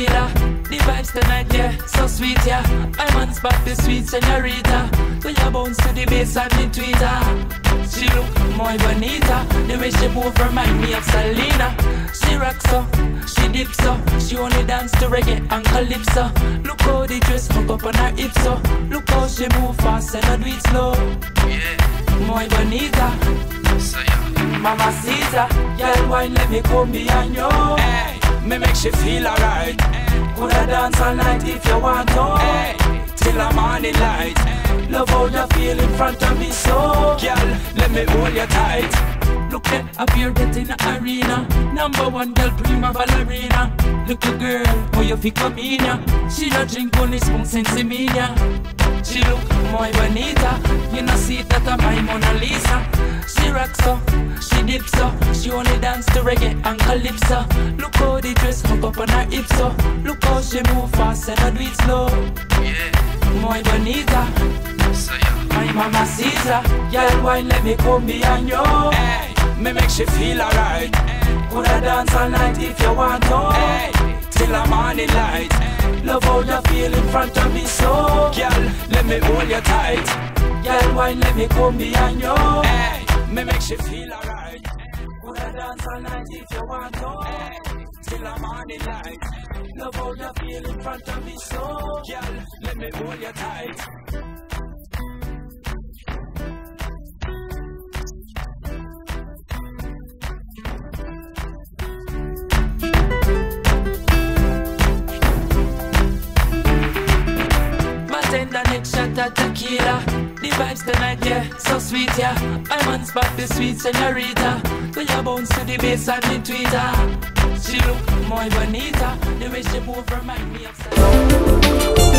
tequila. The vibes tonight, yeah, so sweet, yeah. I'm on spot, the sweet señorita. When you bounce to the bass and the tweeter. She look muy bonita. The way she move remind me of Selena. She rocks so, she dips so. She only dance to reggae and calypso. Look how the dress hook up on her hips so. Look how she move fast and not do it slow. Yeah, muy bonita. Mama Caesar, girl wine let me come behind you. Hey, me make she feel alright. Coulda dance all night if you want to. Hey, till the morning light. Love how you feel in front of me so. Girl, let me hold you tight. Look at up here get in the arena. Number one girl, prima ballerina. Look a girl, how you feel come in ya. She don't drink only spoon sense me ya. She look muy bonita. You know see that I'm my Mona Lisa. She rocks so, she dips so. She only dance to reggae and calypso. Look how the dress hook up on her hips so. Look how she move fast and not do it slow. Yeah, muy bonita. My mama Caesar, girl wine let me come behind you. Hey, me make she feel alright. Coulda dance all night if you want to. Hey, till the morning light. Love how you feel in front of me so. Girl, let me hold you tight. Girl wine let me come behind you. Hey, me make she feel alright. Coulda dance all night if you want to. Hey, till the morning light. Love how you feel in front of me so. Girl, let me hold you tight. The next shot of tequila. The vibes tonight, yeah, so sweet, yeah. I'm on spot, the sweet señorita. When you bounce to the bass and the tweeter. She look muy bonita. The way she move remind me of